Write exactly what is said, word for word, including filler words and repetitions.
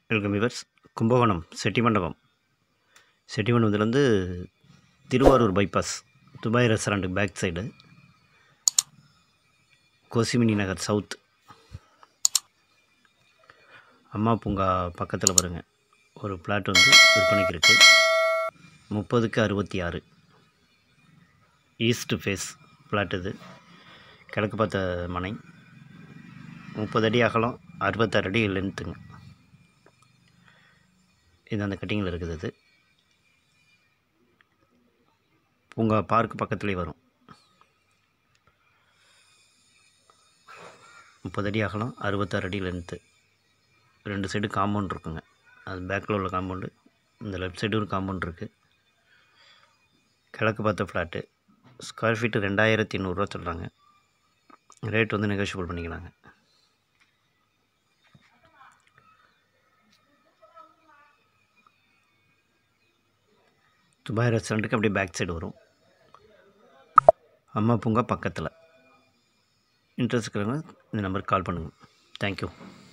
Welcome viewers. Kumbakonam Chettimandapam செட்டிமண்டபத்துலேருந்து Tiruvarur bypass Dubai ரெஸ்டாரண்ட்டுக்கு back side Kosimani Nagar south அம்மா பூங்கா பக்கத்தில் பாருங்கள் ஒரு பிளாட் வந்து விற்பனைக்கு இருக்குது. முப்பதுக்கு அறுபத்தி ஆறு ஈஸ்ட் ஃபேஸ் பிளாட். இது கிழக்கு பார்த்த மனை. முப்பது அடி அகலம், அறுபத்தாறு அடி லென்த்துங்க. இது அந்த கட்டிங்கில் இருக்குது. இது பூங்கா பார்க் பக்கத்துலேயே வரும். முப்பது அடி அகலம், அறுபத்தாறு அடி லென்த்து. ரெண்டு சைடு காம்பவுண்ட் இருக்குங்க. அது பேக்கில் உள்ள காம்பவுண்டு, இந்த லெஃப்ட் சைடு ஒரு காம்பவுண்ட் இருக்குது. கிழக்கு பார்த்த ஃப்ளாட்டு. ஸ்கொயர் ஃபீட்டு ரெண்டாயிரத்தி நூறுரூவா சொல்கிறாங்க. ரேட் வந்து நெகோஷியபிள் பண்ணிக்கலாங்க. துபாய் ரெஸ்டாரண்ட்டுக்கு அப்படியே பேக் சைடு வரும். அம்மா பூங்கா பக்கத்தில். இன்ட்ரெஸ்ட் இருக்கிறவங்க இந்த நம்பருக்கு கால் பண்ணுங்கள். தேங்க்யூ.